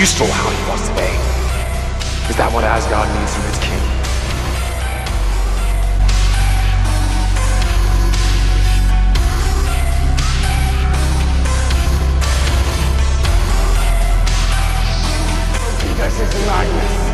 You stole how he wants to be. Is that what Asgard needs from its king? This is madness.